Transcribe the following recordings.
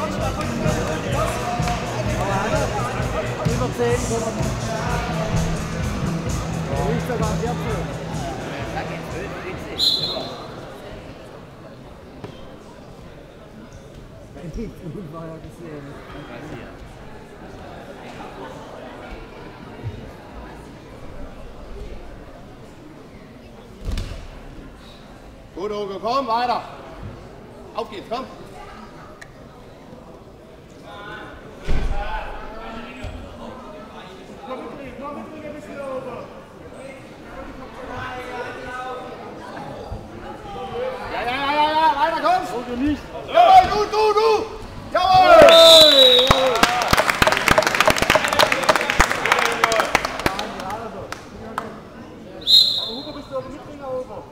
Über 10. Nicht sogar 14. Da geht 12, Gut war ja gesehen. Gut, Hugo, komm, weiter. Auf geht's, komm. Ja, weiter, komm. Hugo nicht. Jawohl, du. Jawohl. Hugo, bist du aber Mitbringer, Hugo?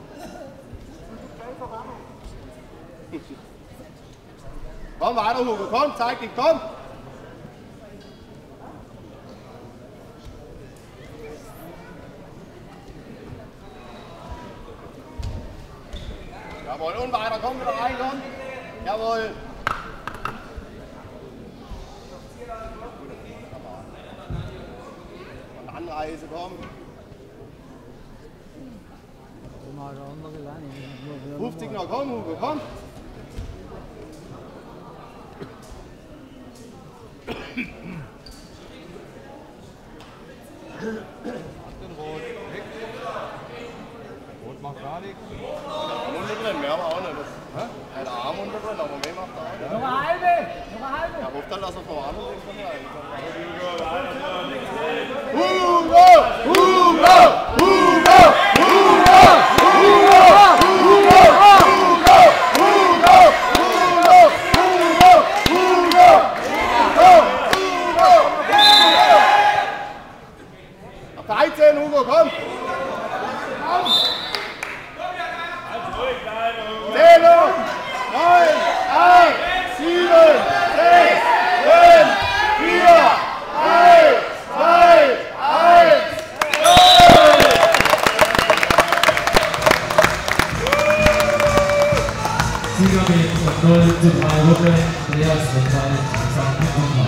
Komm weiter, Hugo, komm, zeig dich, komm. Jawohl, und weiter, komm wieder rein, komm. Jawohl. Und Anreise, komm. 50 noch, komm, Hugo, komm. Rot macht gar nichts. Unter drin, mehr haben wir auch nicht. Der Arm unter drin, aber mehr macht er auch nicht. Noch eine halbe! Ja, ruft dann, dass er vom Arm und den von rein. Auf 13, Hugo, komm! 10, 9, 8, 7, 6, 5, 4, 3, 2, 1. Sieger mit 0:3 Runde, Andreas mit Teil 3.